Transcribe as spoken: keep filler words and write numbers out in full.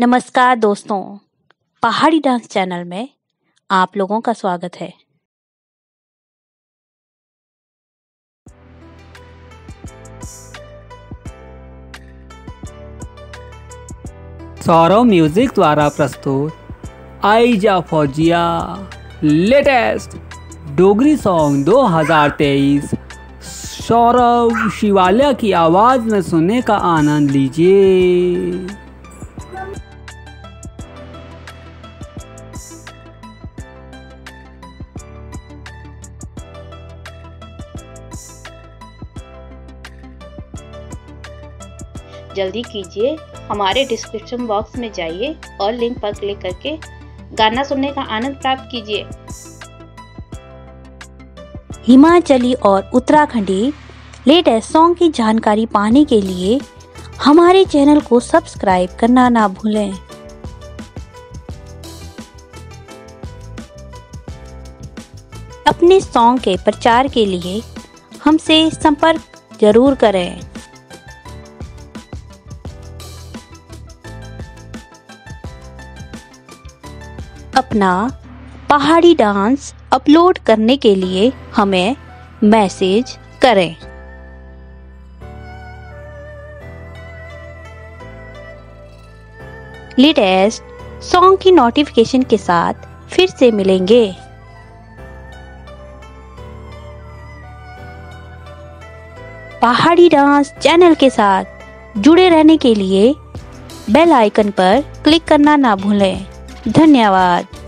नमस्कार दोस्तों, पहाड़ी डांस चैनल में आप लोगों का स्वागत है। सौरव म्यूजिक द्वारा प्रस्तुत आइजा फौजिया लेटेस्ट डोगरी सॉन्ग दो हज़ार तेईस सौरव शिवालिया की आवाज़ में सुनने का आनंद लीजिए। जल्दी कीजिए, हमारे डिस्क्रिप्शन बॉक्स में जाइए और लिंक पर क्लिक करके गाना सुनने का आनंद प्राप्त कीजिए। हिमाचली और उत्तराखंडी लेटेस्ट सॉन्ग की जानकारी पाने के लिए हमारे चैनल को सब्सक्राइब करना ना भूलें। अपने सॉन्ग के प्रचार के लिए हमसे संपर्क जरूर करें। अपना पहाड़ी डांस अपलोड करने के लिए हमें मैसेज करें। लेटेस्ट सॉन्ग की नोटिफिकेशन के साथ फिर से मिलेंगे। पहाड़ी डांस चैनल के साथ जुड़े रहने के लिए बेल आइकन पर क्लिक करना ना भूलें। धन्यवाद।